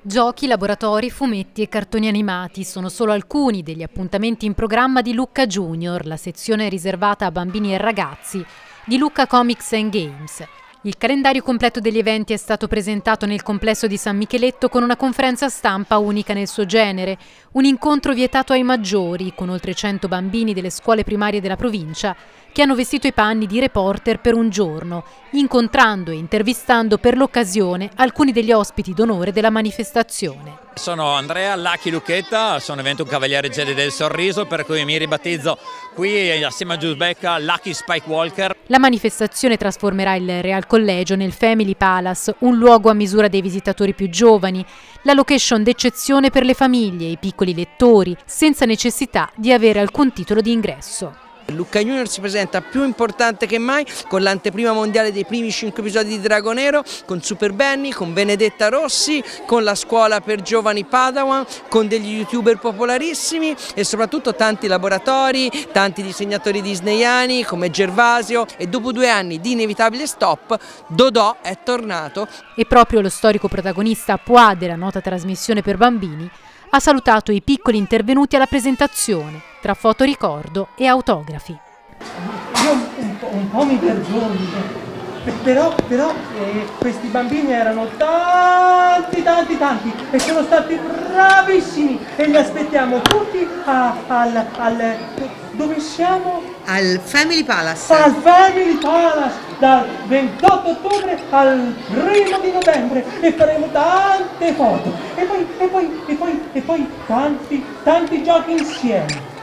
Giochi, laboratori, fumetti e cartoni animati sono solo alcuni degli appuntamenti in programma di Lucca Junior, la sezione riservata a bambini e ragazzi di Lucca Comics and Games. Il calendario completo degli eventi è stato presentato nel complesso di San Micheletto con una conferenza stampa unica nel suo genere, un incontro vietato ai maggiori, con oltre 100 bambini delle scuole primarie della provincia che hanno vestito i panni di reporter per un giorno, incontrando e intervistando per l'occasione alcuni degli ospiti d'onore della manifestazione. Sono Andrea Lucky Lucchetta, sono diventato un cavaliere Jedi del sorriso, per cui mi ribattezzo qui assieme a Giusbecca Lucky Spike Walker. La manifestazione trasformerà il Real Collegio nel Family Palace, un luogo a misura dei visitatori più giovani, la location d'eccezione per le famiglie e i piccoli lettori, senza necessità di avere alcun titolo di ingresso. Lucca Junior si presenta più importante che mai con l'anteprima mondiale dei primi 5 episodi di Drago Nero, con Super Benny, con Benedetta Rossi, con la scuola per giovani Padawan, con degli youtuber popolarissimi e soprattutto tanti laboratori, tanti disegnatori disneyani come Gervasio, e dopo 2 anni di inevitabile stop Dodò è tornato. E proprio lo storico protagonista Pois della nota trasmissione per bambini ha salutato i piccoli intervenuti alla presentazione, tra fotoricordo e autografi. Io un po' mi vergogno, però questi bambini erano tanti e sono stati bravissimi e li aspettiamo tutti dove siamo? Al Family Palace. Al Family Palace, dal 28 ottobre al 1° di novembre, e faremo tante foto e poi tanti giochi insieme.